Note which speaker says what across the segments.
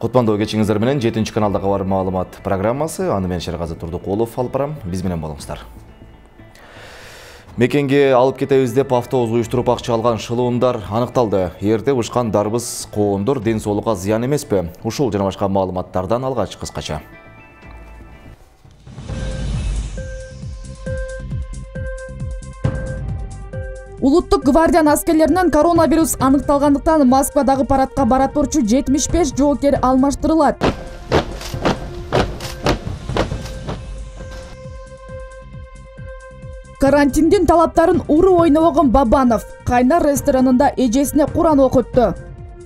Speaker 1: Кутмандуу кечиңиздер менен 7 каналдагы бар маалымат программасы. Аны мен Шергазы Турдукулов алып барам. Биз менен болуңуздар. Мекенге алып кетебиз деп автобус уюштуруп акча алган шылуундар аныкталды. Эрте ушкан дарбыз коондор ден соолукка зыян эмеспи? Ушул жана башка маалыматтардан алгач кыскача.
Speaker 2: Улуттук гвардиянын аскерлеринен коронавирус аныкталгандыктан Москвадагы парадка бара турчу 75 жоокер алмаштырылат. Карантиндин талаптарын уру ойнобогон Бабанов Кайнар ресторанында эжесине Куран окутту.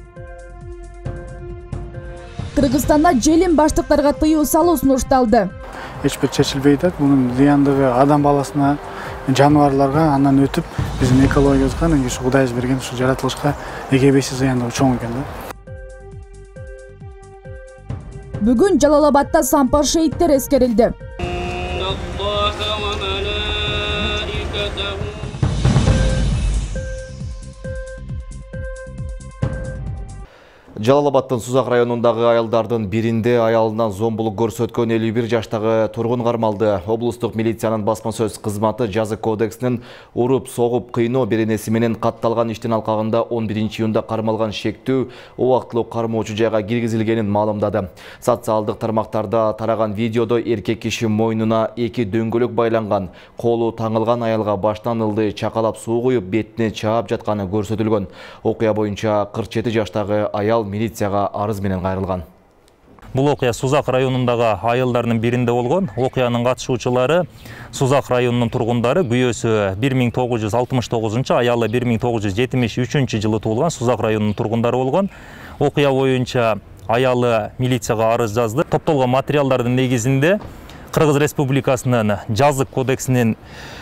Speaker 2: Кыргызстанда желим баштыктарга тыюу салуу сунушталды.
Speaker 3: Эч бир чечилбей атат. Бунун зыяндыгы адам баласына, жаныбарларга, андан өтүп биздин экологиябызга, ушу Кудайыбыз берген ушу жаратылышка эгебейси зыяндыгы чоң экен да.
Speaker 2: Бүгүн Жалалабадда сампар шейиттер эскерилди.
Speaker 1: Жалалабадтын Сузак районундагы аялдардын биринде аялынан зомбулук көрсөткөн 51 жаштагы тургун кармалды. Облустук милициянын басма сөз кызматы жаза кодексинин уруп, согуп, кыйноо беренеси менен катталган иштин алкагында 11-июнда кармалган шектүү убактылуу кармоочу жайга киргизилгенин маалымдады. Социалдык тармактарда тараган видеодо эркек киши мойнуна 2 дөңгөлөк байланган, колу таңылган аялга баштан ылды чакалап суу куюп бетине чаап жатканы көрсөтүлгөн. Окуя боюнча 47 жаштагы аял милицияга арыз менен кайрылган.
Speaker 4: Бул окуя Сузак районундагы айылдардын биринде болгон. Окуянын катышуучулары Сузак районунун тургундары, күйөөсү 1969, аялы 1973 жылы туулган Сузак районунун тургундары болгон. Окуя боюнча аялы милицияга арыз жазды. Топтолгон материалдардын негизинде Кыргыз Республикасынын жазык кодексинин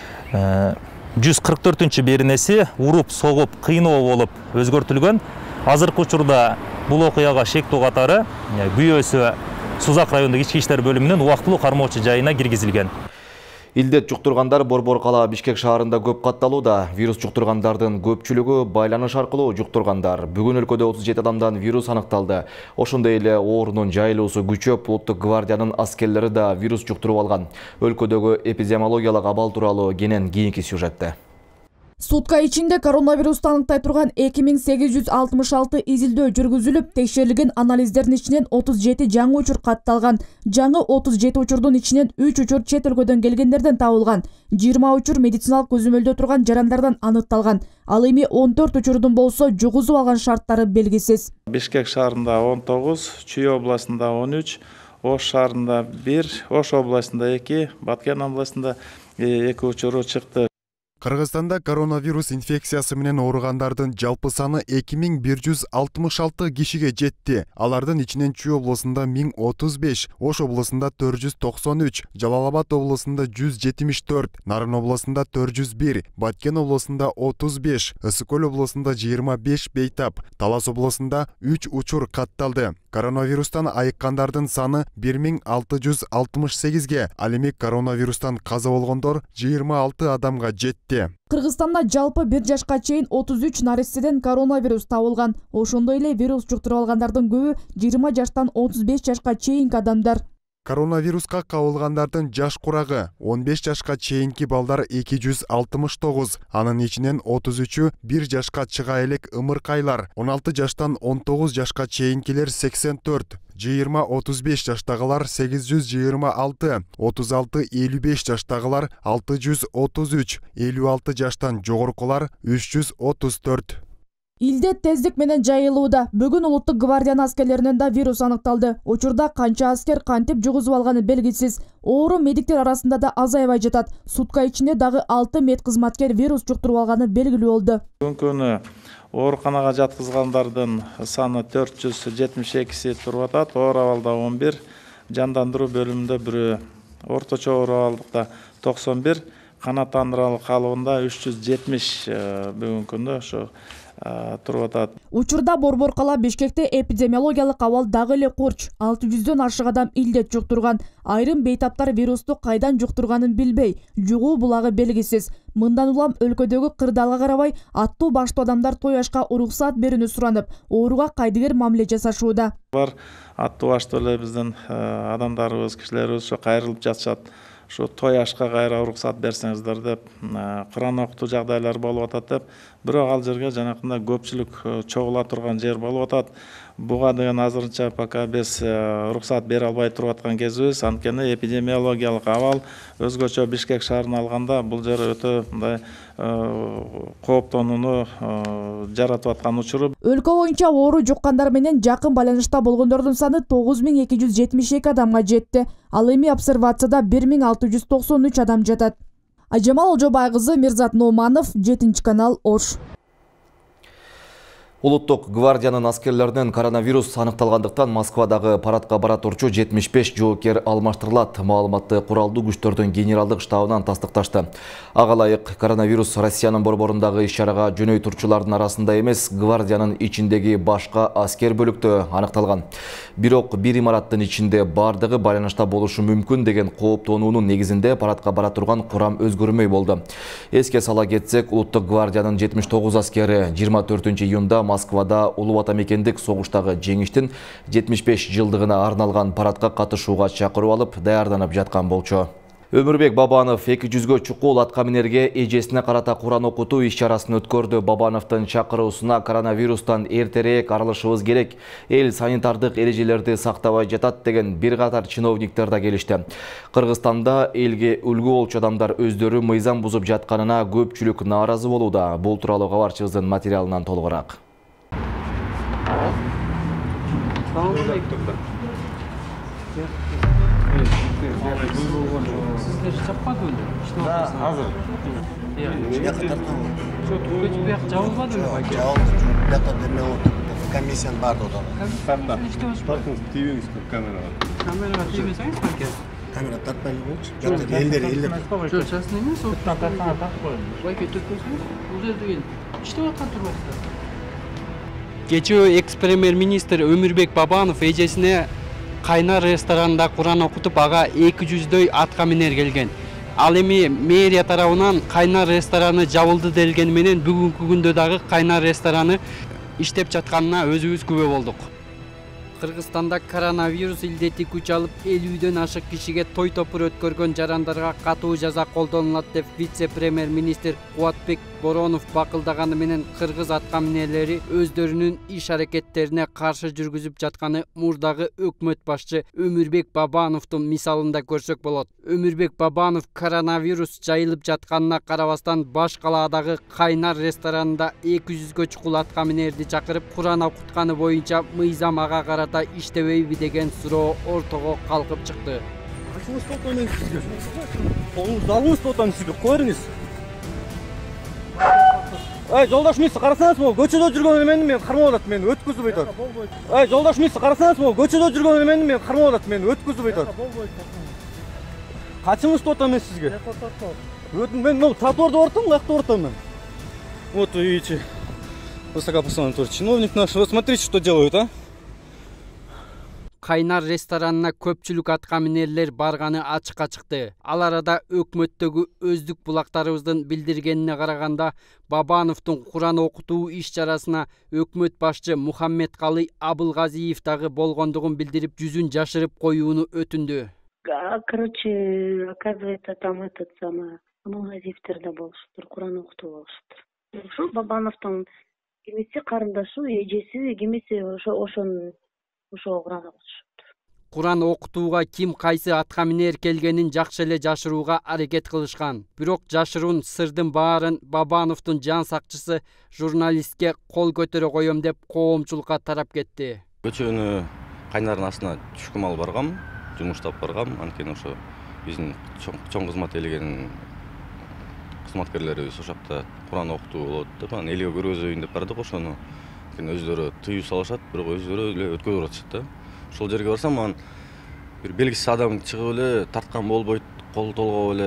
Speaker 4: 144 беренеси уруп, согуп, кыйноо болуп өзгөртүлгөн. Азыркы учурда бул окуяга шектүү катары күйөөсү Сузак райондук ички иштер бөлүмүнүн убактылуу кармоочу жайына киргизилген.
Speaker 1: Илдет жуктургандар Борбор кала Бишкек шаарында көп катталууда. Вирус жуктургандардын көпчүлүгү байланыш аркылуу жуктургандар. Бүгүн өлкөдө 37 адамдан вирус аныкталды. Ошондой эле оорунун жайылуусу күчөп, Улуттук гвардиянын аскерлери да вирус жуктуруп алган. Өлкөдөгү эпидемиологиялык абал тууралуу кенен кийинки сюжетте.
Speaker 2: Сутка ичинде коронавирусту аныктай турган 2866 изилдөө жүргүзүлүп, текшерилген анализдердин ичинен 37 жаңы учур катталган. Жаңы 37 учурдун ичинен 3 учур чет өлкөдөн келгендерден табылган. 20 учур медициналык көзөмөлдө турган жарандардан аныкталган. Ал эми 14 учурдун болсо жугузуп алган шарттары белгисиз.
Speaker 5: Бишкек шаарында 19, Чүй областында 13, Ош шаарында 1, Ош областында 2, Баткен областында 2 учуру чыкты.
Speaker 6: Кыргызстанда коронавирус инфекциясы менен ооругандардын жалпы саны 2166 кишиге жетти. Алардын ичинен Чүй облусунда 1035, Ош облусунда 493, Жалалабад облусунда 174, Нарын облусунда 401, Баткен облусунда 35, Ысык Көл облусунда 25 бейтап, Талас облусунда 3 учур катталды. Коронавирустан айыккандардын саны 1668ге, ал эми коронавирустан каза болгондор 26 адамга жетти.
Speaker 2: Кыргызстанда жалпы 1 жашка чейин 33 наристеден коронавирус табылган. Ошондой эле вирус жуктуруп алгандардын көбү 20 жаштан 35 жашка чейинки адамдар.
Speaker 6: Коронавируска кабылгандардын жаш курагы 15 жашка чейинки балдар 269, анын ичинен 33-ü 1 жашка чыга элек ымыркайлар, 16 жаштан 19 жашка чейинкилер 84, 20-35 жаштагылар 826, 36-55 жаштагылар 633, 56 жаштан жогоркулар 334.
Speaker 2: Илдет тездик менен жайылууда. Бүгүн Улуттук гвардиянын аскерлеринен да вирус аныкталды. Учурда канча аскер кантип жугузуп алганы белгисиз. Оору медиктер арасында да азайбай жатат. Сутка ичинде дагы 6 медкызматкер вирус жуктуруп алганы белгилүү болду.
Speaker 5: Бүгүнкү күнү ооруканага жаткызгандардын саны 472 туруп атат. Оор абалда 11, жандандыруу бөлүмүндө бирөө, орточо оор абалдыкта 91, канааттандыруу калыбында 370 бүгүнкү күндө ошо туруп атат.
Speaker 2: Учурда Борбор кала Бишкекте эпидемиологиялык абал дагы эле курч. 600дөн ашык адам илдет жуктурган. Айрым бейтаптар вирусту кайдан жуктурганын билбей, жугуу булагы белгисиз. Мындан улам өлкөдөгү кырдаалга карабай аттуу баштуу адамдар той ашка уруксаат берүүнү суранып, ооруга кайдыгер мамиле жасашууда.
Speaker 5: Бар аттуу баштуу эле биздин адамдарыбыз, кишилерибиз ошо кайрылып жатышат. Şu toy aşka gayra ruhsat bersеңиздер деп Kur'an окутуу жагдайлары болуп атат деп, бирок ал жерге жанакында көпчүлүк чогула турган жер болуп атат. Буга деген азырынча пока биз рухсат бере албай туруп аткан кезибиз, анткени эпидемиологиялык абал өзгөчө Бишкек шаарына алганда бул жер өтө мындай кооптонууну жаратып аткан учуру.
Speaker 2: Өлкө боюнча оору жуккандар менен жакын байланышта болгондордун саны 9272 адамга жетти. Ал эми обсервацияда 1693 адам жатат. Ажамал Ожобай кызы, Мирзат Номанов, 7 канал, Ош.
Speaker 1: Улуттук гвардиянын аскерлеринен коронавирус аныкталгандыктан Москвадагы парадка бара турчу 75 жоокер алмаштырылат. Маалыматты куралдуу күчтөрдүн генералдык штабынан тастыкташты. Ага ылайык коронавирус Россиянын борборундагы иш-чарага жөнөй турчулардын арасында эмес, гвардиянын ичиндеги башка аскер бөлүктө аныкталган. Бирок бир имараттын ичинде бардыгы байланышта болушу мүмкүн деген кооптонуунун негизинде парадка бара турган курам өзгөрмөй болду. Эске сала кетсек, Улуттук гвардиянын 79 аскери 24-июнда Москвада улуу атамекендик согуштагы жеңиштин 75 жылдыгына арналган парадка катышууга чакырып алып, даярданып жаткан болчу. Өмүрбек Бабанов 200гө чукул атка минерге эжесине карата Куран окутуу иш-чарасын өткөрдү. Бабановдун чакыруусуна коронавирустан эртерээк арылышыбыз керек, эл санитардык эрежелерди сактабай жатат деген бир катар чиновниктер да келишти. Кыргызстанда элге үлгү болчу адамдар өздөрү мыйзам бузуп жатканына көпчүлүк нааразы болууда. Бул тууралуу кабарчыбыздын материалынан толугураак.
Speaker 7: Sizler çapmadı öyle. Да, hazır. Şu Türkçe bir yak cevabı öyle bak.
Speaker 8: Cevabı deme o komisyon vardı o da.
Speaker 7: Tamam. İşte hoş.
Speaker 9: Bakın TV'niz kamera var.
Speaker 7: Kamera var TV'siniz fark et.
Speaker 8: Kamera tatmayın olmuş. Elleri.
Speaker 7: Şu çasını ne soğuk? Vay kötü kızmış. Uzay değil. İşte o katırmasın. Geçiyor ex-premier minister Ömürbek Babanov эжесине Кайнар ресторанында Куран окутуп, ага 200дөй атка минер келген. Ал эми мэрия тарабынан Кайнар рестораны жабылды делген менен бүгүнкү күндө дагы Кайнар рестораны иштеп жатканына өзүбүз күбө болдук. Кыргызстанда коронавирус илдети күч алып 50дөн ашык кишиге той топур өткөргөн жарандарга катуу жаза колдонулат деп вице-премьер министр Кубатбек Боронов бакылдаганы менен кыргыз атка минерлери өздөрүнүн иш аракеттерине каршы жүргүзүп жатканы мурдагы өкмөт башчы Өмүрбек Бабановдун мисалында көрсөк болот. Өмүрбек Бабанов коронавирус жайылып жатканына карабастан баш калаадагы Кайнар ресторанында 200гө чукул атка минерди чакырып, Куран окутканы боюнча мыйзам ага карата иштебейби деген суроо ортого калкып чыкты.
Speaker 10: Ай, жолдаш мисс, карасаңыз бол, көчөдө жүргөн мен кармап атат, мени өткөзүп айтат. Ай, жолдаш мисс, карасаңыз бол, көчөдө жүргөн мен кармап атат, мени өткөзүп айтат. Качыңыз тотам мен сизге? Мен могу тротуарда ортом, каякта ортом мен? Вот видите. Высокопоставленный чиновник наш. Вот смотрите, что делают, а?
Speaker 7: Кайнар ресторанына көпчүлүк атка минерлер барганы ачыкка чыкты. Ал арада өкмөттөгү өздүк булактарыбыздын билдиргенине караганда, Бабановдун Куран окутуу иш-чарасына өкмөт башчы Мухаммедкалый Абылгазиев дагы болгондугун билдирип, жүзүн жашырып коюуну өтүндү.
Speaker 11: Короче, оказывается, там этот самый Абылгазиевтер да болуштур, Куран окутуу болуштур. Ошо Бабановдун кимиси карындашы, эжеси, кимиси ошонун Куран окутуштур.
Speaker 7: Куран окутууга ким кайсы атка минер келгенин жакшы эле жашырууга аракет кылышкан. Бирок жашыруун сырдын баарын Бабановдун жан сакчысы журналистке кол көтөрө коем деп коомчулукка тарап кетти.
Speaker 12: Көчөнү Кайнардын астына түшкүм алып баргам, жумуштап баргам. Анткени ошо биздин чоң кызмат элеген кызматкерлерибиз ошакта Куран окутуу болот деп, анан элге көргөзөйүн деп бардык ошону. Өздөрү тыюу салышат, бирок өздөрү эле өткөзүп атышат да. Ошол жерге барсам, анан бир белгисиз адам чыгып эле тарткан болбойт, кол толгоп эле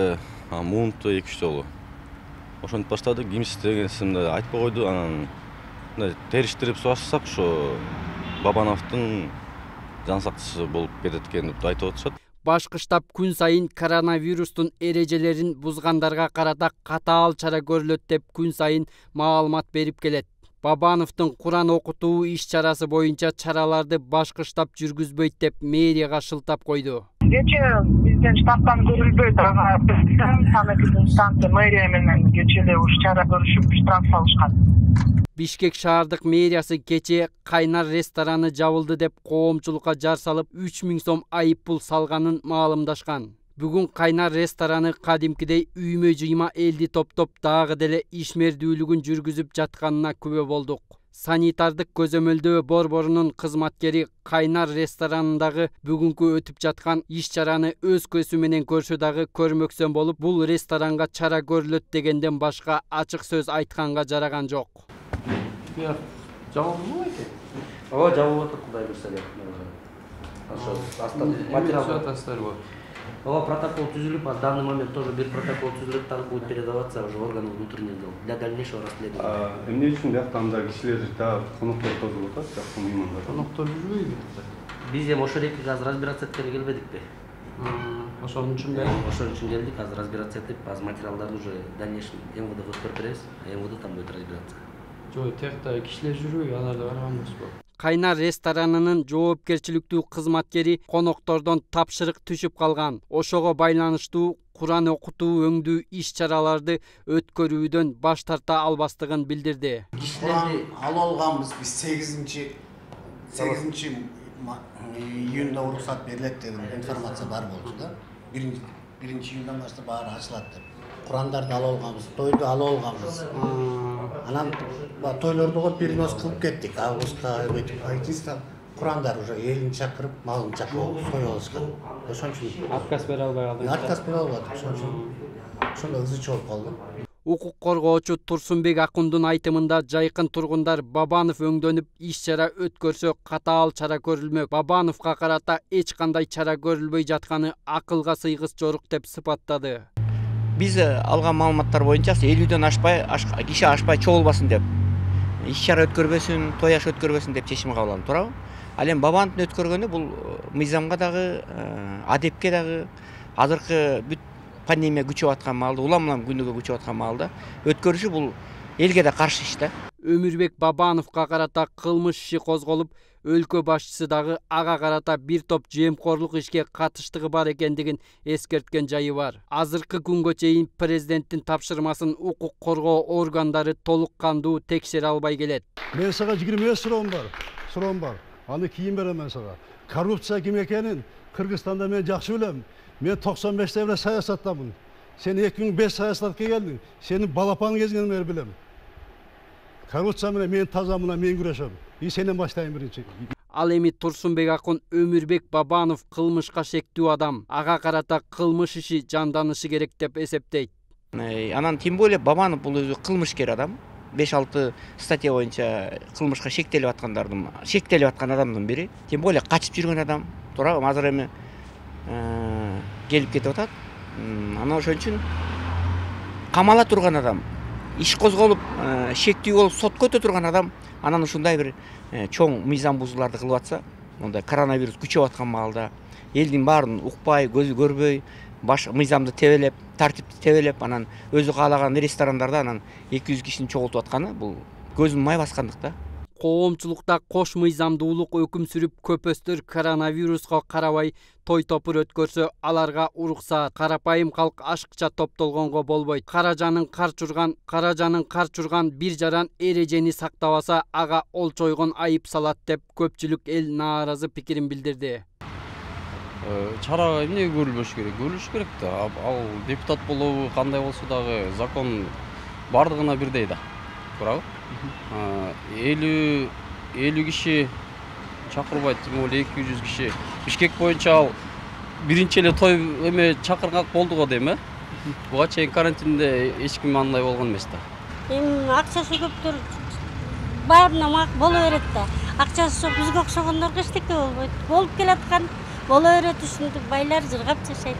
Speaker 12: муунту 2-3 жолу. Ошентип баштадык, кимсиз дегенсинде айтпай койду. Анан териштирип сурашсак, ошо Бабановдун жан сактысы болуп кетет экен деп айтып атышат.
Speaker 7: Башкы штаб күн сайын коронавирустун эрежелерин бузгандарга карата катаал чара көрүлөт деп күн сайын маалымат берип келет. Бабановдун Куран окутуу иш-чарасы боюнча чараларды башкы штаб жүргүзбөйт деп мэрияга шылтап койду.
Speaker 13: Кече бизден штабтан көрүлбөйт, санитарлык станция мэрия менен кечеле уш чара көрүшүп штраф салышкан.
Speaker 7: Бишкек шаардык мэриясы кече Кайнар рестораны жабылды деп коомчулукка жар салып 3000 сом айып пул салганын маалымдашкан. Бүгүн Кайнар рестораны кадимкидей үймө жыйма элди топтоп дагы деле ишмердүүлүгүн жүргүзүп жатканына күбө болдук. Санитардык көзөмөлдөө борборунун кызматкери Кайнар ресторанындагы бүгүнкү өтүп жаткан иш-чараны өз көзү менен көрсө дагы көрмөксөн болуп, бул ресторанга чара көрүлөт дегенден башка ачык сөз айтканга жараган жок.
Speaker 14: Жабылдыбы экен? Ооба, жабылып атат, Кудай буйрса деп. Материал. Ооба, протокол түзүлүп, в данный момент тоже бир протокол түзүлүп, так будет передаваться уже органам внутренних дел для дальнейшего расследования.
Speaker 9: Эмне үчүн жактанда кишилер да коноктор тозулуп атат, жакшы меймандар?
Speaker 14: Коноктор жүрбөйбү?
Speaker 7: Биз эми ошол эки азыр разбираться эткенге келбедикпи?
Speaker 14: Ошон үчүн келдик.
Speaker 7: Ошон үчүн келдик, азыр разбираться этип, азыр материалдарды уже дальнейшем МВДга өткөрүп беребиз, МВД там будет разбираться.
Speaker 14: Жок, тиякта кишилер жүрбөйбү, аларды барганбызбы?
Speaker 7: Кайнар ресторанынын жоопкерчиликтүү кызматкери коноктордон тапшырык түшүп калган. Ошого байланыштуу Куран окутуу өңдүү иш-чараларды өткөрүүдөн баш тарта албастыгын билдирди.
Speaker 8: Кишилерди алып алганбыз биз 8 июнда уруксат берилет деген информация бар болчу да. 1 июндан баштап баары ачылат деп. Курандарды алып алганбыз, тойду алып алганбыз. Анан тойлорду коп перенос кылып кеттик. Августта айтыстан Курандар уже элин чакырып, малын чакырып той алышкан. Ошон үчүн
Speaker 14: отказ бере албай калдык.
Speaker 8: Отказ бере албадык. Ошон үчүн ошондо ызы чогуп калды.
Speaker 7: Укук коргоочу Турсунбек Акундун айтымында жайкын тургундар Бабанов өңдөнүп иш-чара өткөрсө катаал чара көрүлмөк. Бабановго карата эч кандай чара көрүлбөй жатканы акылга сыйгыс жорук деп сыпаттады.
Speaker 15: Биз алган маалыматтар боюнча 50дөн киши ашпай чогулбасын деп иш-чара өткөрбөсүн, той аш өткөрбөсүн деп чечим кабыл алынды, туурабы? Ал эми Бабановдун өткөргөнү бул мыйзамга дагы, адепке дагы, азыркы бүт пандемия күчөп аткан маалда, улам күнүгө күчөп аткан маалда өткөрүшү бул элге да каршы иш да. Өмүрбек Бабановго карата кылмыш иши козголуп, өлкө башчысы дагы ага карата бир топ жемкорлук ишке катыштыгы бар экендигин эскерткен жайы бар. Азыркы күнгө чейин президенттин тапшырмасын укук коргоо органдары толук кандуу текшере албай келет.
Speaker 16: Мен сага 25 суроом бар. Аны кийин берем мен сага. Коррупция ким экенин Кыргызстанда мен жакшы билем. Мен 95-те эле саясаттамын. Сен 2005 саясатка келдиң. Сени балапан кезиңден бери билем. Коррупция менен мен тазамына мен күрөшөм. И сенен баштайын биринчи.
Speaker 7: Ал эми Турсунбек Акун Өмүрбек Бабанов кылмышка шектүү адам. Ага карата кылмыш иши жанданышы керек деп эсептейт.
Speaker 15: Анан тем более Бабанов бул өзү кылмышкер адам. 5-6 статья боюнча кылмышка шектелип аткан адамдын бири. Тем более качып жүргөн адам. Туурабы? Азыр эми келип кетип атат. Анан ошон үчүн камала турган адам, иш козголуп, шектүү болуп сотко өтө турган адам, анан ушундай бир чоң мыйзам бузууларды кылып атса, мондай коронавирус күчөп аткан маалда элдин баарын укпай, көзү көрбөй, баш мыйзамды тебелеп, тартипти тебелеп, анан өзү каалаган ресторандарда анан 200 кишини чогултуп атканы бул көзүн май баскандык да.
Speaker 7: Коомчулукта кош мыйзамдуулук өкүм сүрүп, көпөстөр коронавируска карабай той топур өткөрсө, аларга уруксаат. Карапайым калк ашыкча топтолгонго болбойт. Каражанын кар чурган бир жаран эрежени сактабаса, ага олчойгон айып салат деп көпчүлүк эл нааразы пикирин билдирди.
Speaker 17: Чара эмне көрүлбөш керек? Көрүлүш керек да. Ал депутат болобу, кандай болсо дагы закон бардыгына бирдей да. Туурабы? 50 киши чакырбайт, 200 киши. Бишкек боюнча ал биринчи эле той эме чакыргак болду го дейм, э? Буга чейин карантинде эч ким андай болгон эмес да.
Speaker 18: Эми акчасы көптөр баарына боло берет да. Акчасы жок бизге окшогондорго эчтеке болбойт. Болуп келаткан боло берет, ушинтип байлар жыргап жашайт.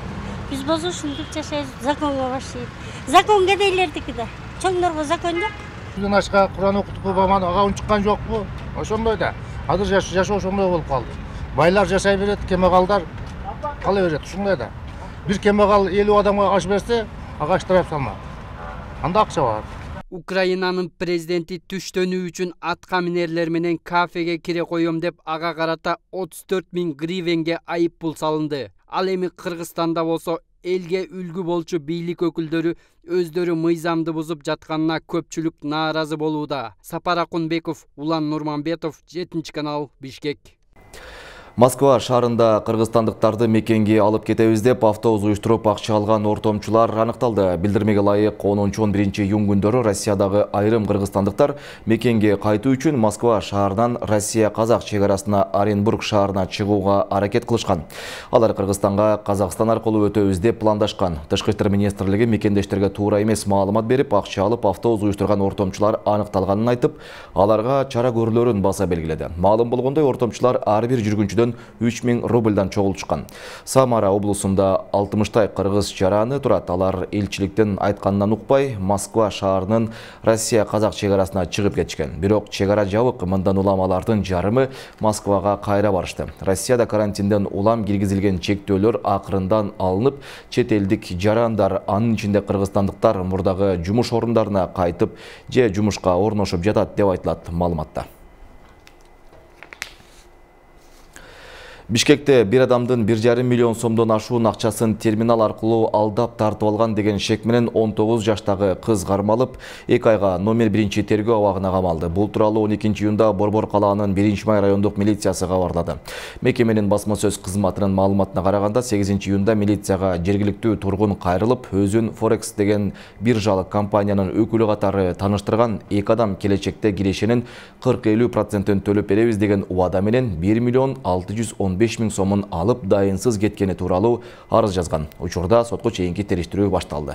Speaker 18: Биз болсо ушинтип жашайбыз, законго башайбыз. Закон кедейлердики да. Чоңдорго закон жок.
Speaker 19: Биздин ашка Куран окутупу бабан ага унчуккан жокпу? Ошондой да. Азыр жашоо ошондой болуп калды. Байлар жашай берет, кемегалдар кала берет, ушундай да. Бир кемегал 50 адамга аш берсе, ага штраф салма. Анда акча бар.
Speaker 7: Украинанын президенти түштөнүү үчүн атка минерлер менен кафеге кире коем деп ага карата 34.000 гривенге айып пул салынды. Ал эми Кыргызстанда болсо элге үлгү болчу бийлик өкүлдөрү өздөрү мыйзамды бузуп жатканына көпчүлүк нааразы болууда. Сапар Акунбеков, Улан Нурманбетов, 7 канал, Бишкек.
Speaker 1: Москва шаарында кыргызстандыктарды мекенге алып кетебиз деп автобус уюштуруп акча алган ортомчулар аныкталды. Билдирмеге ылайык 10-11 июнь күндөрү Россиядагы айрым кыргызстандыктар мекенге кайтуу үчүн Москва шаарынан Россия-Казак чегарасына Оренбург шаарына чыгууга аракет кылышкан. Алар Кыргызстанга Казакстан аркылуу өтөбүз деп пландашкан. Тышкы иштер министрлиги мекендештерге туура эмес маалымат берип, акча алып автобус уюштурган ортомчулар аныкталганын айтып, аларга чара көрүлөрүн баса белгиледи. Маалым болгондой, ортомчулар ар бир жүргүнчүдөн 3000 рубльдан чогултушкан. Самара облусунда 60-тай кыргыз жараны турат. Алар элчиликтин айтканынан укпай, Москва шаарынын Россия-Казак чегарасына чыгып кетишкен. Бирок чегара жабык, мындан улам алардын жарымы Москвага кайра барышты. Россияда карантинден улам киргизилген чектөөлөр акырындан алынып, чет элдик жарандар, анын ичинде кыргызстандыктар мурдагы жумуш орундарына кайтып, же жумушка орношуп жатат деп айтылат маалыматта. Бишкекте бир адамдын 1,5 миллион сомдон ашуун акчасын терминал аркылуу алдап тартып алган деген шек менен 19 жаштагы кыз кармалып, 2 айга номер 1 тергөө абагына камалды. Бул тууралуу 12 июнда Борбор калаанын 1-май райондук милициясы кабарлады. Мекеменин басма сөз кызматынын маалыматына караганда 8 июнда милицияга жергиликтүү тургун кайрылып, өзүн Forex деген биржалык компаниянын өкүлү катары таныштырган 2 адам келечекте кирешенин 40-50% төлөп беребиз деген убада менен 1 миллион 615 000 сомун алып дайынсыз кеткени тууралуу арыз жазган. Учурда сотко чейинки териштирүү башталды.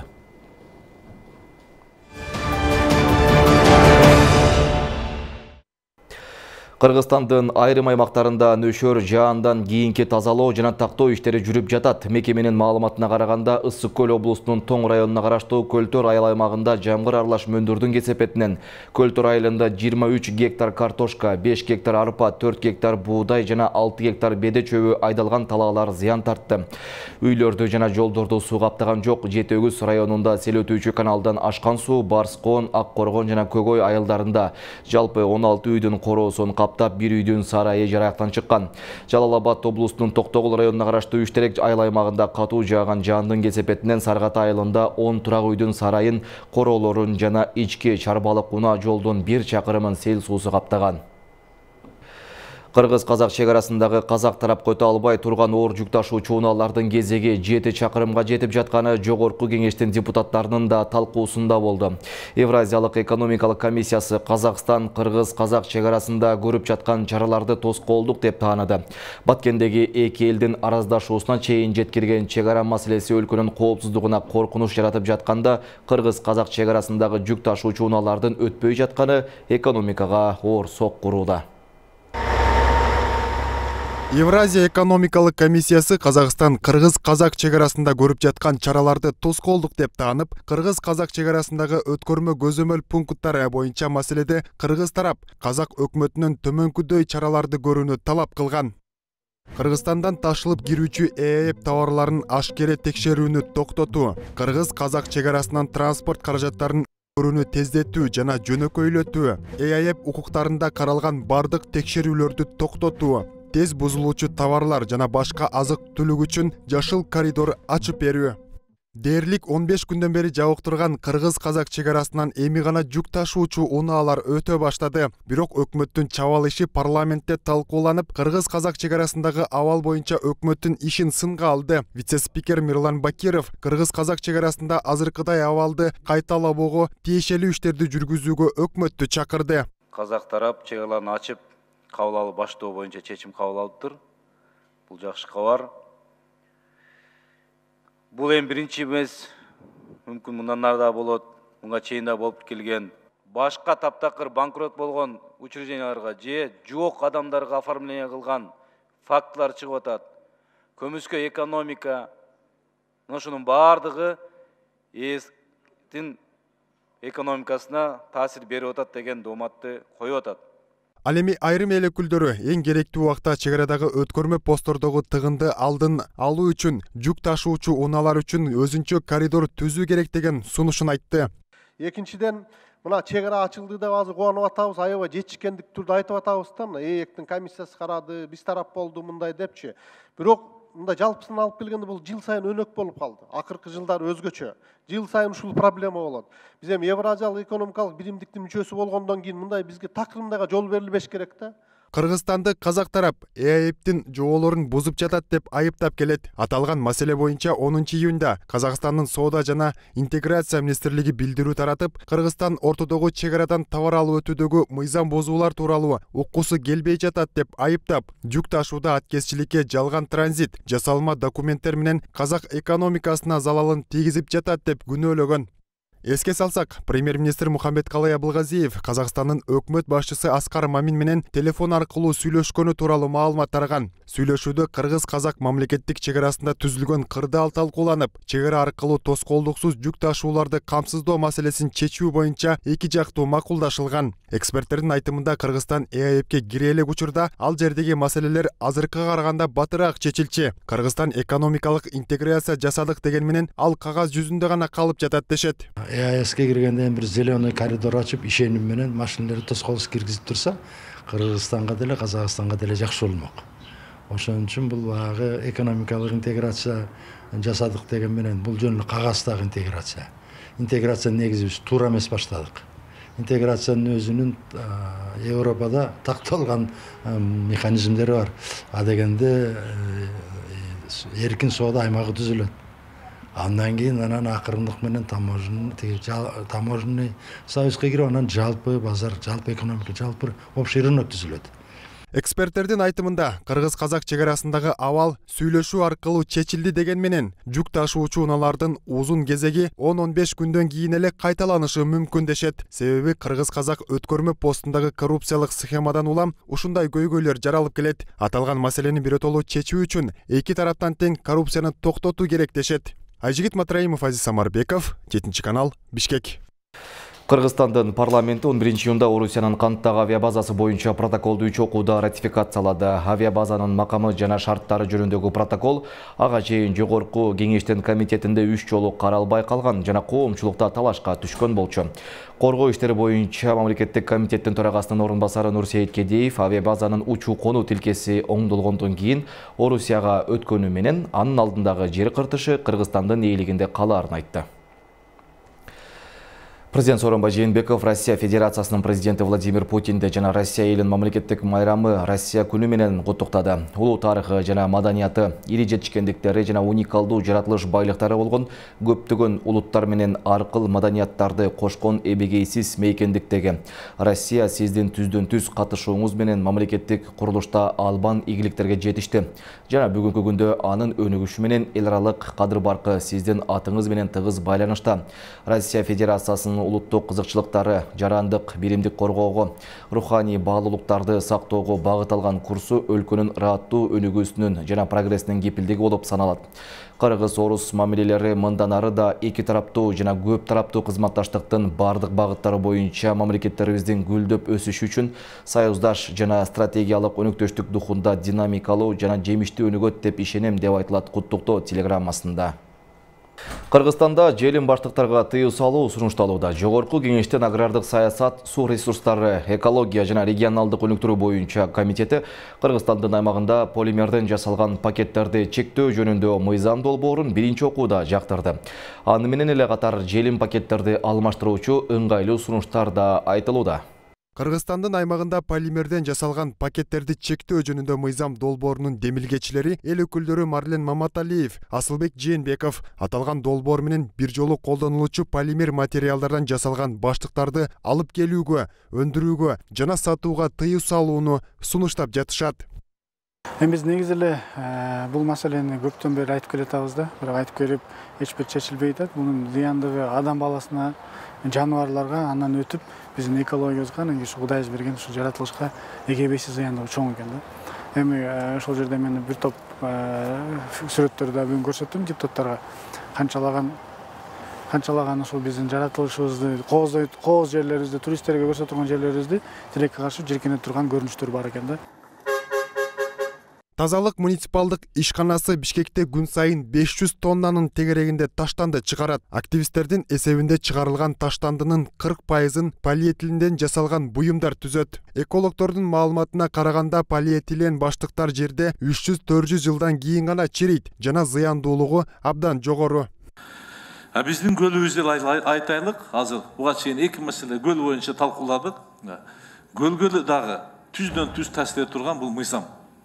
Speaker 1: Кыргызстандын айрым аймактарында нөшөр жаандан кийинки тазалоо жана тактоо иштери жүрүп жатат. Мекеменин маалыматына караганда, Ысык көл облусунун Тоң районуна караштуу Көлтөр айыл аймагында жамгыр аралаш мөндөрдүн кесепетинен Көлтөр айылында 23 гектар картошка, 5 гектар арпа, 4 гектар буудай жана 6 гектар беде чөбү айдалган талаалар зыян тартты. Үйлөрдү жана жолдорду суу каптаган жок. Жети Өгүз районунда сел өтүүчү каналдан ашкан суу Барскон, Аккоргон жана Көгөй айылдарында жалпы 16 үйдүн короосун каптап, бир үйдүн сарайы жарактан чыккан. Жалал-Абад облусунун Токтогул районуна караштуу Үштерек айыл аймагында катуу жааган жаандын кесепетинен Саргата айылында 10 турак үйдүн сарайын, короолорун жана ички чарбалык унаа жолдун 1 чакырымын сел суусу каптаган. Кыргыз-Казак чегарасындагы казак тарапка өтө албай турган оор жүк ташуучу унаалардын кезеги 7 чакырымга жетип жатканы Жогорку кеңештин депутаттарынын да талкуусунда болду. Евразиялык экономикалык комиссиясы Казакстан Кыргыз-Казак чегарасында көрүп жаткан чараларды тоскоолдук деп тааныды. Баткендеги эки элдин араздашуусуна чейин жеткирген чегара маселеси өлкөнүн коопсуздугуна коркунуч жаратып жатканда, Кыргыз-Казак чегарасындагы жүк ташуучу унаалардын өтпөй жатканы экономикага оор соккурууда.
Speaker 6: Евразия экономикалык комиссиясы Казакстан Кыргыз-Казак чегарасында көрүп жаткан чараларды тоскоолдук деп таанып, Кыргыз-Казак чегарасындагы өткөрмө көзөмөл пункттары боюнча маселеде Кыргыз тарап Казак өкмөтүнөн төмөнкүдөй чараларды көрүүнү талап кылган. Кыргызстандан ташылып кирүүчү ЭЭП товарларын ашкере текшерүүнү токтотуу, Кыргыз-Казак чегарасынан транспорт каражаттарын көрүүнү тездетүү жана жөнөкөйлөтүү, ЭЭП укуктарында каралган бардык текшерүүлөрдү токтотуу, тез бузулуучу товарлар жана башка азык-түлүк үчүн жашыл коридор ачып берүү. Дээрлик 15 күндөн бери жабык турган Кыргыз-Казак чегарасынан эми гана жүк ташуучу унаалар өтө баштады. Бирок өкмөттүн чабал иши парламентте талкууланып, Кыргыз-Казак чегарасындагы абал боюнча өкмөттүн ишин сынга алды. Вице-спикер Мирлан Бакиров Кыргыз-Казак чегарасында азыркыдай абалды кайталабоого, тиешелүү иштерди жүргүзүүгө өкмөттү чакырды.
Speaker 20: Казак тарап чегараларын ачып, кабыл алуу баштоо боюнча чечим кабыл алыптыр. Бул жакшы кабар. Бул эми биринчи эмес, мүмкүн мындан нары да болот, мынга чейин да болуп келген. Башка таптакыр банкрот болгон учрежденияларга же жок адамдарга оформление кылган фактылар чыгып атат. Көмүскө экономика ошонун баардыгы ээстин экономикасына таасир берип атат деген дооматты коюп атат.
Speaker 6: Ал эми айрым эл өкүлдөрү эң керектүү убакта чек арадагы өткөрмө посттордогу тыгынды алдын алуу үчүн жүк ташуучу унаалар үчүн өзүнчө коридор түзүү керек деген сунушун айтты.
Speaker 21: Экинчиден, мына чек ара ачылды деп азыр кубанып атабыз, аябай жетишкендик түрдө айтып атабыз да, мына ээктин комиссиясы карады, биз тарап болду мындай депчи. Бирок мындай жалпысын алып келгенде бул жыл сайын өнөк болуп калды. Акыркы жылдары өзгөчө. Жыл сайын ушул проблема болот. Биз эми Евразиялык экономикалык биримдиктин мүчөсү болгондон кийин мындай бизге такырымдайга жол берилбеш керек да.
Speaker 6: Кыргызстанды казак тарап ЭАЭПтин жоболорун бузуп жатат деп айыптап келет. Аталган маселе боюнча 10 июнда Казакстандын соода жана интеграция министрлиги билдирүү таратып, Кыргызстан ортодогу чек арадан товар алып өтүүдөгү мыйзам бозуулар тууралуу уккусу келбей жатат деп айыптап, жүк ташууда аткезчиликке жалган транзит, жасалма документтер менен казак экономикасына залалын тийгизип жатат деп күнөөлөгөн. Эске салсак, премьер-министр Мухамбеткалый Абылгазиев Казакстандын өкмөт башчысы Аскар Мамин менен телефон аркылуу сүйлөшкөнү тууралуу маалымат тараган. Сүйлөшүүдө кыргыз-казак мамлекеттик чек арасында түзүлгөн кырдаал талкууланып, чек ара аркылуу тоскоолдуксуз жүк ташууларды камсыздоо маселесин чечүү боюнча эки жактуу макулдашылган. Эксперттердин айтымында Кыргызстан ЭАЭПке кире элек учурда ал жердеги маселелер азыркыга караганда батыраак чечилчи. Кыргызстан экономикалык интеграция жасадык деген менен ал кагаз жүзүндө гана калып жатат дешет.
Speaker 22: ЭАЭСке киргенде бир зеленый коридор ачып, ишеним менен машиналерди тоскоолсуз киргизип турса, Кыргызстанга деле, Казакстанга деле жакшы болмок. Ошон үчүн бул багы экономикалык интеграция жасадык деген менен бул жөн кагаздагы интеграция. Интеграциянын негизи биз туура эмес баштадык. Интеграциянын өзүнүн Европада такталган механизмдери бар. А дегенде эркин соода аймагы түзүлөт. Андан кийин анан акырындык менен таможенный союзга кирип, анан жалпы базар, жалпы экономика, жалпы общий рынок түзүлөт.
Speaker 6: Эксперттердин айтымында кыргыз-казак чек арасындагы абал сүйлөшүү аркылуу чечилди деген менен жүк ташуучу унаалардын узун кезеги 10-15 күндөн кийин эле кайталанышы мүмкүн дешет. Себеби кыргыз-казак өткөрмө постундагы коррупциялык схемадан улам ушундай көйгөйлөр жаралып келет. Аталган маселени биротолуу чечүү үчүн эки тараптан тең коррупцияны токтотуу керек дешет. Айжигит Матраимов, Азиз Самарбеков, 7 канал, Бишкек.
Speaker 1: Кыргызстандын парламенти 11 июнда Орусиянын канттагы авиабазасы боюнча протоколду 3 окууда ратификациялады. Авиабазанын макамы жана шарттары жөнүндөгү протокол ага чейин жогорку кеңештин комитетинде 3 жолу каралбай калган жана коомчулукта талашка түшкөн болчу. Коргоо иштери боюнча мамлекеттик комитеттин төрагасынын орун басары Нурсейит Кедеев авиабазанын учуу конуу тилкеси оңдолгондон кийин Орусияга өткөнү менен анын алдындагы жер кыртышы Кыргызстандын ээлигинде калаарын айтты. Президент Сооронбай Жээнбеков Россия Федерациясынын президенти Владимир Путинди жана Россия элин мамлекеттик майрамы Россия күнү менен куттуктады. Улуу тарыхы жана маданияты, ири жетишкендиктери жана уникалдуу жаратылыш байлыктары болгон көптөгөн улуттар менен аркыл маданияттарды кошкон эбегейсиз мейкендиктеги Россия сиздин түздөн-түз катышууңуз менен мамлекеттик курулушта албан ийгиликтерге жетишти. Жана бүгүнкү күндө анын өнүгүшү менен эл аралык кадыр баркы сиздин атыңыз менен тыгыз байланышта. Россия Федерациясынын улуттук кызыкчылыктары жарандык биримдик коргоого, руханий баалуулуктарды сактоого багыт алган курсу өлкөнүн ырааттуу өнүгүүсүнүн жана прогрессинин кепилдиги болуп саналат. Кыргыз-орус мамилелери мындан ары да эки тараптуу жана көп тараптуу кызматташтыктын бардык багыттары боюнча мамлекеттерибиздин гүлдөп өсүшү үчүн союздаш жана стратегиялык өнөктөштүк духунда динамикалуу жана жемиштүү өнүгөт деп ишенем деп айтылат куттуктоо телеграммасында. Кыргызстанда желим баштыктарга тыюу салуу сунушталууда. Жогорку кеңештин агрардык саясат, суу ресурстары, экология жана регионалдык өнүктүрүү боюнча комитети Кыргызстандын аймагында полимерден жасалган пакеттерди чектөө жөнүндө мыйзам долбоорун биринчи окууда жактырды. Аны менен эле катар желим пакеттерди алмаштыруучу ыңгайлуу сунуштар да айтылууда.
Speaker 6: Кыргызстандын аймагында полимерден жасалган пакеттерди чектөө жөнүндө мыйзам долбоорунун демилгечилери эл өкүлдөрү Марлен Маматалиев, Асылбек Жээнбеков аталган долбоор менен бир жолу колдонулуучу полимер материалдардан жасалган баштыктарды алып келүүгө, өндүрүүгө жана сатууга тыюу салууну сунуштап жатышат.
Speaker 3: Биз негизи эле бул маселени көптөн бери айтып келатабыз да, бирок айтып келип эч бир чечилбей атат. Бунун зыяндыгы адам баласына, жаныбарларга, андан өтүп биздин экологиябызга, ушу Кудайыбыз берген ушу жаратылышка эгебейсиз зыяндыгы чоң экен да. Эми ошол жерде мен бир топ сүрөттөрдү да бүгүн көрсөттүм депутаттарга. Канчалаган ошол биздин жаратылышыбызды, кооз жерлерибизди, туристтерге көрсөтө турган жерлерибизди тилекке каршы жиркене турган көрүнүштөр бар экен да.
Speaker 6: Тазалык муниципалдык ишканасы Бишкекте күн сайын 500 тоннанын тегерегинде таштанды чыгарат. Активисттердин эсебинде чыгарылган таштандынын 40%-ын полиэтиленден жасалган буюмдар түзөт. Экологтордун маалыматына караганда полиэтилен баштыктар жерде 300-400 жылдан кийин гана чирийт жана зыяндуулугу абдан жогору.
Speaker 4: Биздин көлүбүздү айтайлык, азыр буга чейин 2 маселе көл боюнча талкууладык. Көлгө дагы түздөн түз таасир турган бул мыйзам.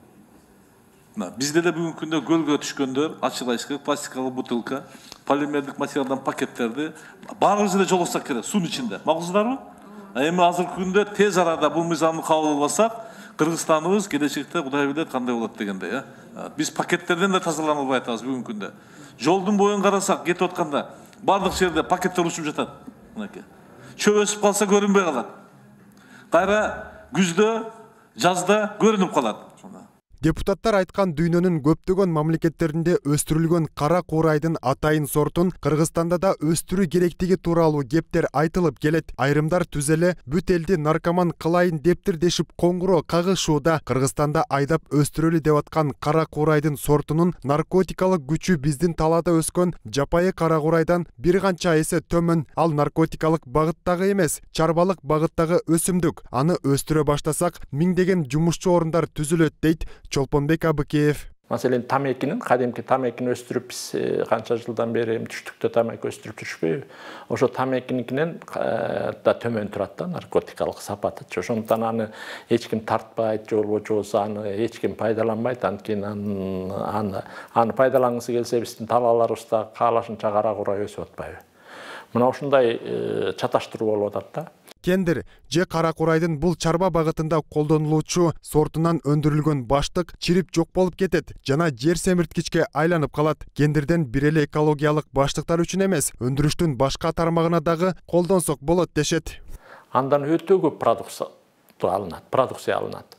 Speaker 4: Bizde de bugün günde gölge түшкөндөр, açık пластикалык бутылка, полимерлик материалдан пакеттерди баарыбызды жолуксак керек суунун ичинде. Максыздарбы? Эми азыркы күндө тез арада бул мыйзамды кабыл алсак, Кыргызстаныбыз келечекте Кудай билет кандай болот дегенде, Биз пакеттерден да тазаланып албай атабыз бүгүнкү күндө. Жолдун боюн карасак, кетип атканда бардык жерде пакеттер учуп жатат. Мынакей. Чөп өсүп калса көрүнбөй калат. Кайра күздө, жазда көрүнүп калат.
Speaker 6: Депутаттар айткан дүйнөнүн көптөгөн мамлекеттеринде өстүрүлгөн кара куурайдын атайын сортун Кыргызстанда да өстүрүү керектиги тууралуу кептер айтылып келет. Айрымдар түзеле бүт элди наркоман кылайын дептир дешип коңгуроо кагышууда. Кыргызстанда айдап өстүрөлү деп аткан кара куурайдын сортунун наркотикалык күчү биздин талаада өскөн жапайы кара куурайдан бир канча эсе төмөн. Ал наркотикалык багыттагы эмес, чарбалык багыттагы өсүмдүк. Аны өстүрө баштасак, миңдеген жумушчу орундар түзүлөт дейт Чолпонбек Абыкеев.
Speaker 5: Маселен, тамекинин, кадимки тамекини өстүрүп биз канча жылдан бери түштүктө тамеки өстүрүп жүрүшпөйбү? Ошо тамекиникинен да төмөн турат да наркотикалык сапаты. Ошондуктан аны эч ким тартпайт, же болбосо аны эч ким пайдаланбайт. Анткени аны пайдалангысы келсе биздин талааларыбызда каалашынча кара куурай өсүп атпайбы? Мына ушундай чаташтыруу болуп атат да.
Speaker 6: Кендир же кара куурайдын бул чарба багытында колдонулуучу сортунан өндүрүлгөн баштык чирип жок болуп кетет жана жер семирткичке айланып калат. Кендирден бир эле экологиялык баштыктар үчүн эмес, өндүрүштүн башка тармагына дагы колдонсок болот дешет.
Speaker 5: Андан өтө көп продукция алынат.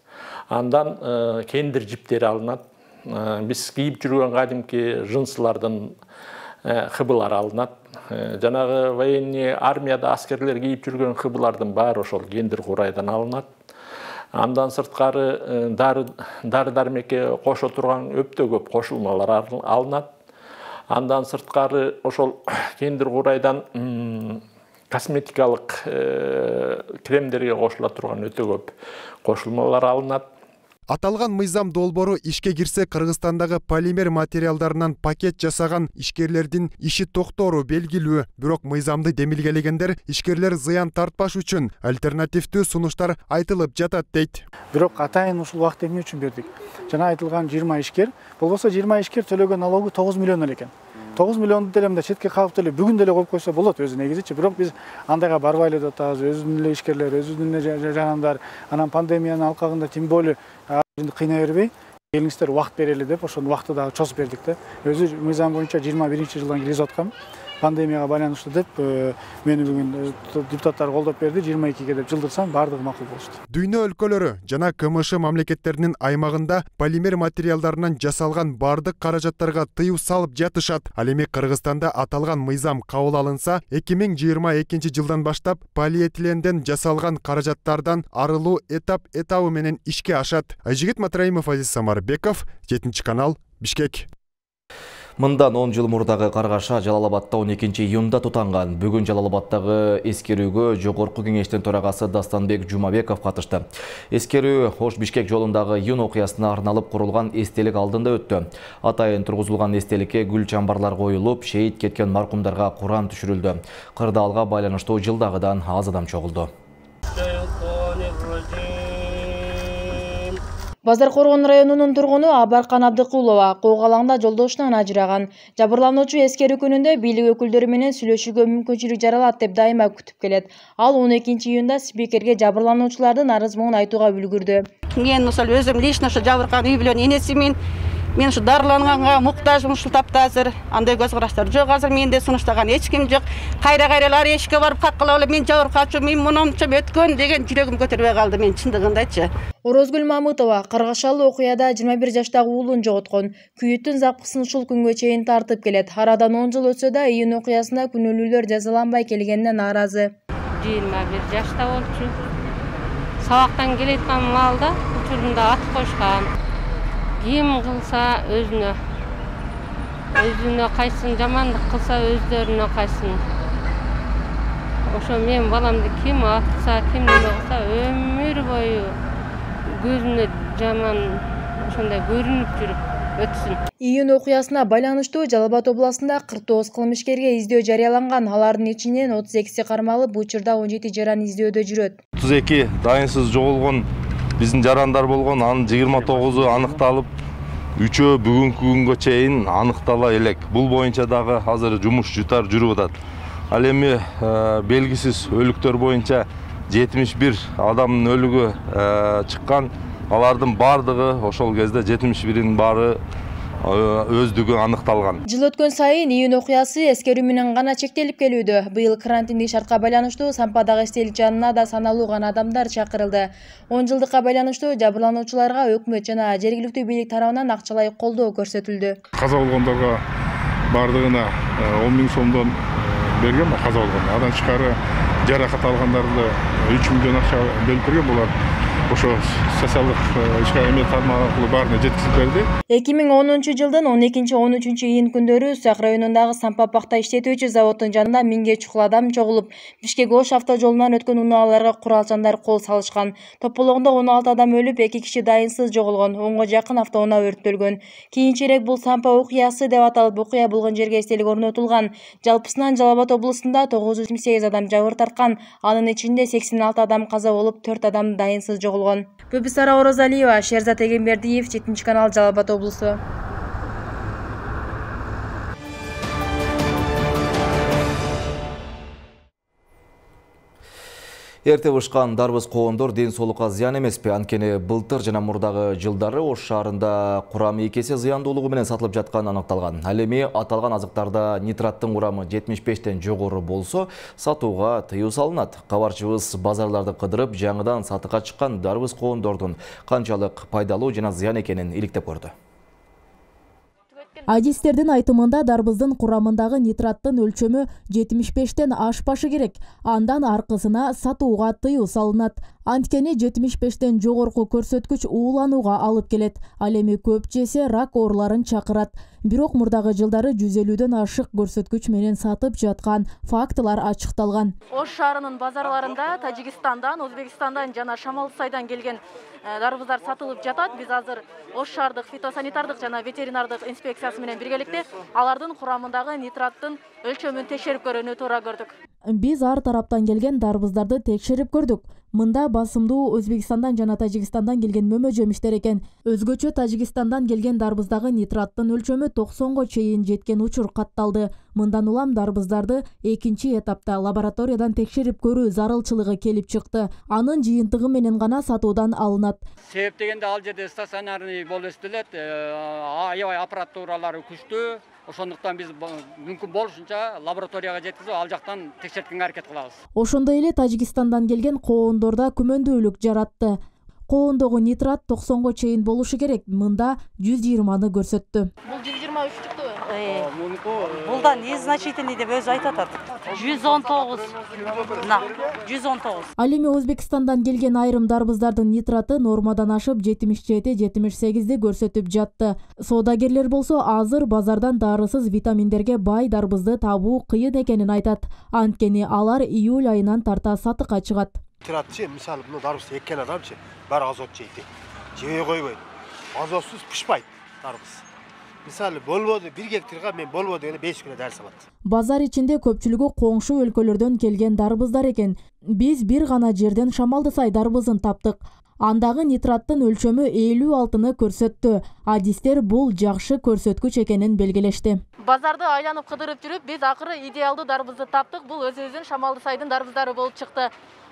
Speaker 5: Андан кендир жиптери алынат. Биз кийип жүргөн кадимки жынсылардын хыбылары алынат. Жанагы военный армияда аскерлер кийип жүргөн хыбылардын баары ошол кендир куурайдан алынат. Андан сырткары дары-дармекке кошо турган өптө көп кошулмалар алынат. Андан сырткары ошол кендир куурайдан косметикалык кремдерге кошула турган өтө көп кошулмалар алынат.
Speaker 6: Аталган мыйзам долбоору ишке кирсе Кыргызстандагы полимер материалдарынан пакет жасаган ишкерлердин иши токтору белгилүү. Бирок мыйзамды демилгелегендер ишкерлер зыян тартпаш үчүн альтернативдүү сунуштар айтылып жатат дейт.
Speaker 3: Бирок атайын ушул убакыт эмне үчүн бердик? Жана айтылган 20 ишкер, болбосо 20 ишкер төлөгөн налогу 9 миллион экен. 9 миллионду деле мында четке кагып деле бүгүн деле коюп койсо болот өзү негизичи. Бирок биз андайга барбайлы деп атабыз. Өзүнүн эле ишкерлер, өзүнүн эле жанандар, анан пандемиянын алкагында тем более кыйнай бербей, келиңиздер убакыт берели деп, ошол убакытты дагы чосуп бердик да. Өзү мыйзам боюнча 21-жылдан киргизип аткам. Пандемияга байланыштуу деп, мени бүгүн депутаттар колдоп берди, 22-ге деп жылдырсам, бардыгы макул болушту.
Speaker 6: Дүйнө өлкөлөрү жана КМШ мамлекеттеринин аймагында полимер материалдарынан жасалган бардык каражаттарга тыюу салып жатышат. Ал эми Кыргызстанда аталган мыйзам кабыл алынса, 2022-жылдан баштап полиэтиленден жасалган каражаттардан арылуу этап-этабы менен ишке ашат. Айжигит Матраимов, Азиз Самарбеков, 7-канал, Бишкек.
Speaker 1: Мындан 10 жыл мурдагы каргаша Жалал-Абадда 12-июнда тутанган. Бүгүн Жалал-Абаддагы эскерүүгө Жогорку кеңештин төрагасы Дастанбек Жумабеков катышты. Эскерүү Ош-Бишкек жолундагы июнь окуясына арналып курулган эстелик алдында өттү. Атайын тургузулган эстеликке гүл чамбарлар коюлуп, шейит кеткен маркумдарга Куран түшүрүлдү. Кырдаалга байланыштуу жылдагыдан аз адам чогулду.
Speaker 23: Базар Коргон районунун тургуну Абаркан Абдыкулова куук алаңда жолдошунан ажыраган. Жабырлануучу эскерүү күнүндө бийлик өкүлдөрү менен сүйлөшүүгө мүмкүнчүлүк жаралат деп дайыма күтүп келет. Ал 12-июнда спикерге жабырлануучулардын арыз-мұңын айтууга үлгүрдү.
Speaker 24: Мен ошол өзүм лично жабыркан үй бүлөнүн энесимин.
Speaker 2: Мен ушу дарыланганга муктажмын ушул таптазыр. Андай көз караштар жок. Азыр менде сунуштаган эч ким жок. Кайра-кайралар эшикке барып каккылап эле мен жабыркачу, мен мунунча өткөн деген жүрөгүм көтөрбөй калды мен чындыгындачы.
Speaker 23: Орозгүл Мамытова каргашалуу окуяда 21 жаштагы уулун жоготкон. Күйүүтүн запкысын ушул күнгө чейин тартып келет. Арадан 10 жыл өтсө да июнь окуясына күнөөлүүлөр жазаланбай келгенине нааразы.
Speaker 10: 21 жашта болчу. Сабактан келеткан маалда учурунда ат кошкан. Ким кылса өзүнө кайсын жамандык кылса өздөрүнө кайсын. Ошо мен баламды ким атса, ким неме кылса өмүр бою көзүнө жаман ошондой көрүнүп жүрүп өтсүн.
Speaker 23: Июнь окуясына байланыштуу Жалал Абад областында 49 кылмышкерге издөө жарыяланган. Алардын ичинен 32 кармалып, учурда 17 жаран издөөдө жүрөт.
Speaker 11: 32 дайынсыз жоголгон биздин жарандар болгон, анын 29-у аныкталып, 3-өө бүгүнкү күнгө чейин аныктала элек. Бул боюнча дагы азыр жумуш жутар жүрүп атат. Ал эми белгисиз өлүктөр боюнча 71 адамдын өлүгү чыккан. Алардын бардыгы ошол кезде 71-ин баары өздүгү аныкталган.
Speaker 23: Жыл өткөн сайын июнь окуясы эскерүү менен гана чектелип келүүдө. Быйыл карантиндик шартка байланыштуу Сампадагы эстелик жанына да саналуу гана адамдар чакырылды. 10 жылдыкка байланыштуу жабырлануучуларга өкмөт жана жергиликтүү бийлик тарабынан акчалай колдоо көрсөтүлдү.
Speaker 24: Каза болгондорго бардыгына 10 000 сомдон берген каза болгон. Андан тышкары жаракат алгандарды 3 миллион акча бөлүп берген. Булар ошо социалдык ишке эмне тармак аркылуу баарына жеткизип берди.
Speaker 23: 2010 жылдын 12-13 июнь күндөрү Сак районундагы Сампа пахта иштетүүчү заводдун жанында 1000ге чукул адам чогулуп, Бишкек-Ош автожолунан өткөн унааларга куралчандар кол салышкан. Тополоңдо 16 адам өлүп, 2 киши дайынсыз жоголгон. 10га жакын автоунаа өрттөлгөн. Кийинчерээк бул Сампа окуясы деп аталып, окуя болгон жерге эстелик орнотулган. Жалпысынан Жалал Абад облусунда 928 адам жабыр тарткан. Анын ичинде 86 адам каза болуп, 4 адам дайынсыз жоголгон. Бүбүсара Орозалиева, Шерзат Эгембердиев, 7 канал, Жалал Абад облусу.
Speaker 1: Эрте бышкан дарбыз коондор ден соолукка зыян эмеспи? Анткени былтыр жана мурдагы жылдары Ош шаарында курамы 2 эсе зыяндуулугу менен сатылып жатканы аныкталган. Ал эми аталган азыктарда нитраттын курамы 75тен жогору болсо, сатууга тыюу салынат. Кабарчыбыз базарларды кыдырып, жаңыдан сатыкка чыккан дарбыз коондордун канчалык пайдалуу жана зыян экенин иликтеп көрдү.
Speaker 25: Адистердин айтымында дарбыздын курамындагы нитраттын өлчөмү 75тен ашпашы керек. Андан аркысына сатууга тыюу салынат. Анткени 75тен жогорку көрсөткүч ууланууга алып келет. Ал эми көп жесе рак ооруларын чакырат. Бирок мурдагы жылдары 150ден ашык көрсөткүч менен сатып жаткан фактылар ачыкталган.
Speaker 26: Ош шаарынын базарларында Тажикстандан, Өзбекстандан жана Шамал Сайдан келген дарбыздар сатылып жатат. Биз азыр Ош шаардык фитосанитардык жана ветеринардык инспекциясы менен биргеликте алардын курамындагы нитраттын өлчөмүн текшерип көрүүнү туура көрдүк.
Speaker 25: Биз ар тараптан келген дарбыздарды текшерип көрдүк. Мында басымдуу Өзбекстандан жана Тажикстандан келген мөмө жемиштер экен. Өзгөчө Тажикстандан келген дарбыздагы нитраттын өлчөмү 90га чейин жеткен учур катталды. Мындан улам дарбыздарды экинчи этапта лабораториядан текшерип көрүү зарылчылыгы келип чыкты. Анын жыйынтыгы менен гана сатуудан алынат.
Speaker 27: Себеп дегенде ал жерде стационарный болуп эстелет, аябай аппаратуралары күчтүү. Ошондуктан биз мүмкүн болушунча лабораторияга жеткизип, ал жактан текшерткенге аракет кылабыз.
Speaker 25: Ошондой эле Тажикстандан келген коондордо күмөндүүлүк жаратты. Коондогу нитрат 90га чейин болушу керек. Мында 120ны көрсөттү.
Speaker 26: Бул 123 чыктыбы? Булдан незначительный деп өзү айтып атат. 119. Мына 119.
Speaker 25: Ал эми Өзбекстандан келген айрым дарбыздардын нитраты нормадан ашып 77-78ди көрсөтүп жатты. Соодагерлер болсо азыр базардан дарысыз витаминдерге бай дарбызды табуу кыйын экенин айтат. Анткени алар июль айынан тарта сатыкка чыгат.
Speaker 28: Нитрат мисалы мына дарбыз эккен адамчы баары азот жейт. Жебей койбойт. Азотсуз пышпайт дарбыз. Мисалы болбоду 1 гектарга мен болбоду дегенде 5 күнө дары салат.
Speaker 25: Базар ичинде көпчүлүгү коңшу өлкөлөрдөн келген дарбыздар экен. Биз бир гана жерден Шамалды Сай дарбызын таптык. Андагы нитраттын өлчөмү 56ны көрсөттү. Адистер бул жакшы көрсөткүч экенин белгилешти.
Speaker 26: Базарды айланып кыдырып жүрүп, биз акыры идеалдуу дарбызды таптык. Бул өзүбүздүн Шамалды Сайдын дарбыздары болуп чыкты.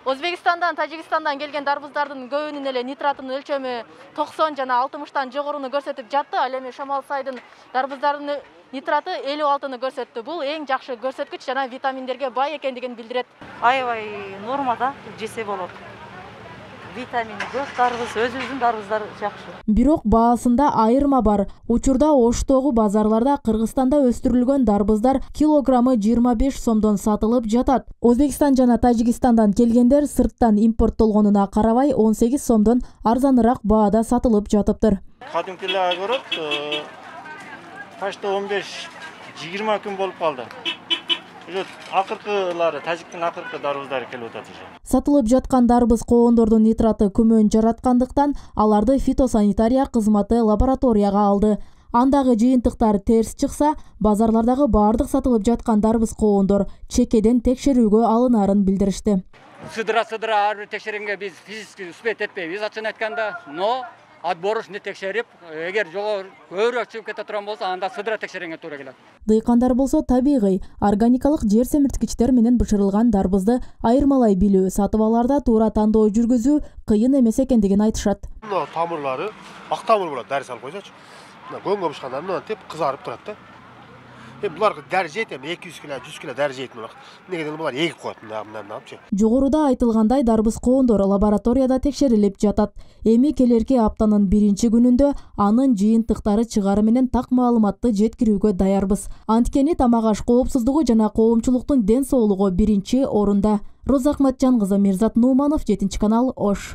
Speaker 26: Өзбекстандан, Тажикстандан келген дарбыздардын көбүнүн эле нитратынын өлчөмү 90 жана 60-тан жогоруну көрсөтүп жатты. Ал эми Шамал Сайдын дарбыздардын нитраты 56-ны көрсөттү. Бул эң жакшы көрсөткүч жана витаминдерге бай экендигин билдирет.
Speaker 8: Аябай нормада жесе болот. Витамин көп дарбыз, өзүбүздүн дарбыздар жакшы.
Speaker 25: Бирок баасында айырма бар. Учурда Оштогу базарларда Кыргызстанда өстүрүлгөн дарбыздар килограммы 25 сомдон сатылып жатат. Өзбекстан жана Тажикстандан келгендер сырттан импорттолгонуна карабай 18 сомдон арзаныраак баада сатылып жатыптыр.
Speaker 28: Кадимкилерге көрөт, почти 15-20 күн болуп калды. Акыркылары, тажиктин акыркы дарбыздары келип атат.
Speaker 25: Сатылып жаткан дарбыз коондордун нитраты күмөн жараткандыктан аларды фитосанитария кызматы лабораторияга алды. Андагы жыйынтыктар терс чыкса, базарлардагы баардык сатылып жаткан дарбыз коондор чекеден текшерүүгө алынаарын билдиришти.
Speaker 27: Сыдыра ар бир текшеренгенге биз физически успеть этпейбиз, ачыгын айтканда, но отборочный текшерип, эгер көбүрөөк чыгып кете турган болсо, анда сыдыра текшеренге туура келет.
Speaker 25: Дыйкандар болсо табигый, органикалык жер семирткичтер менен бышырылган дарбызды айырмалай билүү, сатып аларда туура тандоо жүргүзүү кыйын эмес экендигин айтышат.
Speaker 28: Тамырлары ак тамыр болот, дәрі салып койсочу. Көңгө бышканда мындан теп кызарып турат да. Буларга дәрі жейт, 200 кг, 100 кг дәрі жейт мына. Негеден булар эгип коет мындан.
Speaker 25: Жогоруда айтылгандай дарбыз коондор лабораторияда текшерилип жатат. Эми келерки аптанын 1-күнүндө анын жыйынтыктары чыгары менен так маалыматты жеткирүүгө даярбыз. Анткени тамак аш коопсуздугу жана коомчулуктун ден соолугу 1-орунда. Роза Ахматжан кызы, Мирзат Нуманов, 7 канал, Ош.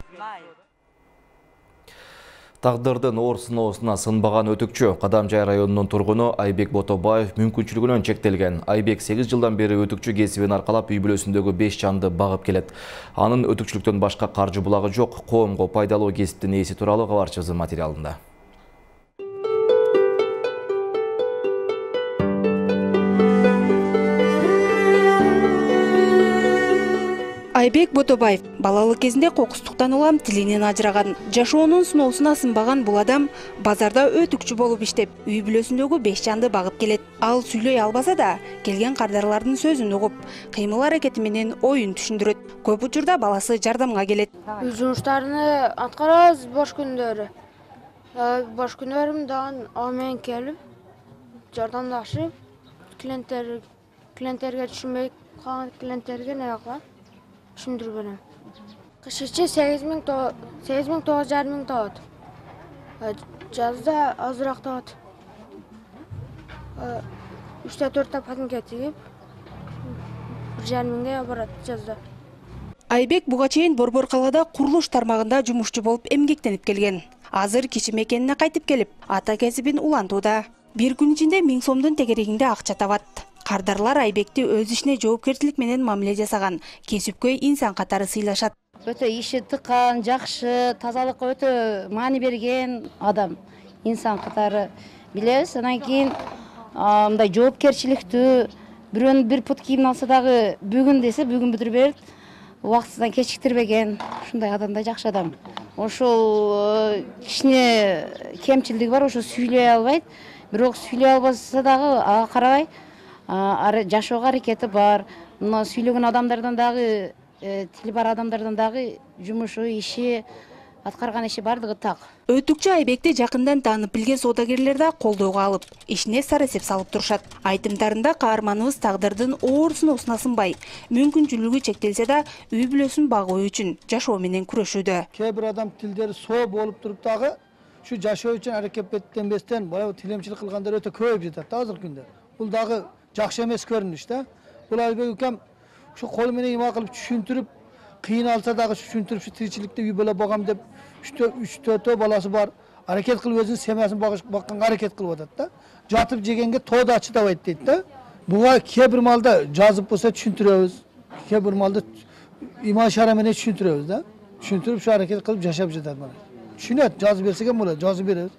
Speaker 1: Тагдырдын оор сыноосуна сынбаган өтүкчү Кадамжай районунун тургуну Айбек Ботобаев мүмкүнчүлүгүнөн чектелген. Айбек 8 жылдан бери өтүкчү кесибин аркалап үй бүлөсүндөгү 5 жанды багып келет. Анын өтүкчүлүктөн башка каржы булагы жок. Коомго пайдалуу кесиптин ээси тууралуу кабарчыбыздын материалында.
Speaker 9: Айбек Ботобаев балалык кезинде кокустуктан улам тилинен ажыраган. Жашоонун сыноосуна сынбаган бул адам базарда өтүкчү болуп иштеп, үй бүлөсүндөгү 5 жанды багып келет. Ал сүйлөй албаса да, келген кардарлардын сөзүн угуп, кыймыл аракети менен оюн түшүндүрөт. Көп учурда баласы жардамга келет.
Speaker 12: Үй жумуштарыны аткарабыз бош күндөрү. Бош күндөрүм дагы амен келип, жардамдашып, клиенттерге түшүнбөй калган клиенттерге не кылам? Түшүндүргөнүм. Кыш ичи 8,000-9,5 миң табат. Жазда азыраак табат. 3-4 пакетке тигип 1,5 миңге барат жазда.
Speaker 9: Айбек буга чейин Борбор калада курулуш тармагында жумушчу болуп эмгектенип келген. Азыр кичи мекенине кайтып келип, ата кесибин улантууда. Бир күн ичинде 1000 сомдун тегерегинде акча табат. Кардарлар Айбекти өз ишине жоопкерчилик менен мамиле жасаган, кесипкөй инсан катары сыйлашат.
Speaker 13: Өтө иши тыккан, жакшы, тазалыкка өтө маани берген адам, инсан катары билебиз. Анан кийин мындай жоопкерчиликтүү, бирөөнүн бир пут кийим алса дагы бүгүн десе бүгүн бүтүрүп берет. Убактысынан кечиктирбеген, ушундай адам да жакшы адам. Ошол кичине кемчилдиги бар, ошо сүйлөй албайт. Бирок сүйлөй албаса дагы ага карабай жашоого аракети бар. Мына сүйлөгөн адамдардан дагы, тили бар адамдардан дагы жумушу, иши, аткарган иши бардыгы так.
Speaker 9: Өтүкчү Айбекти жакындан таанып билген соодагерлер да колдоого алып, ишине сарасеп салып турушат. Айтымдарында каарманыбыз тагдырдын оор сыноосуна сынбай, мүмкүнчүлүгү чектелсе да үй бүлөсүн багуу үчүн жашоо менен күрөшүүдө.
Speaker 14: Кээ бир адам тилдери соо болуп туруп дагы ушу жашоо үчүн аракеттенбестен баягы тилемчилик кылгандар өтө көбөйүп жатат азыркы күндө. Бул дагы жакшы эмес көрүнүш да. Бул Айбек укам ушу кол менен има кылып түшүндүрүп, кыйналса дагы түшүндүрүп, ушу тиричиликте үй бала багам деп 3-4 баласы бар. Аракет кылып өзүнүн семьясын бакканга аракет кылып атат да. Жатып жегенге тоо да чыдабайт дейт да. Буга кээ бир малда жазып болсо түшүндүрөбүз. Кээ бир малда има ишара менен түшүндүрөбүз да. Түшүндүрүп ушу аракет кылып жашап жатат мына. Түшүнөт, жазып берсеге болот, жазып беребиз.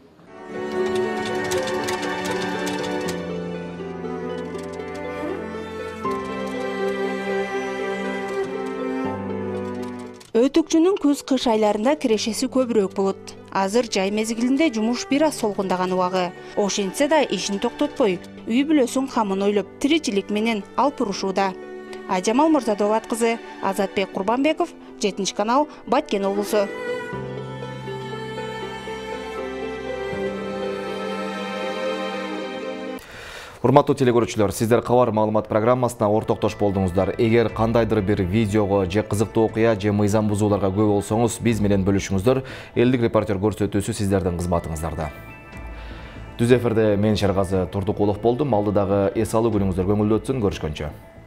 Speaker 9: Өтүкчүнүн күз-кыш айларында кирешеси көбүрөөк болот. Азыр жай мезгилинде жумуш бир аз солгундаган убагы. Ошентсе да ишин токтотпой, үй бүлөсүн камын ойлоп, тиричилик менен алып урушууда. Айжамал Мырзадолат кызы, Азатбек Курбанбеков, 7 канал, Баткен облусу.
Speaker 1: Урматтуу телекөрүүчүлөр, сиздер кабар маалымат программасына ортоктош болдуңуздар. Эгер кандайдыр бир видеого же кызыктуу окуя же мыйзам бузууларга күбө болсоңуз, биз менен бөлүшүңүздөр. Элдик репортер көрсөтүүсү сиздердин кызматыңыздарда. Түз эфирде мен Шергазы Турдукулов болдум. Алдыдагы эс алуу күнүңүздөр көңүлдүү өтсүн. Көрүшкөнчө.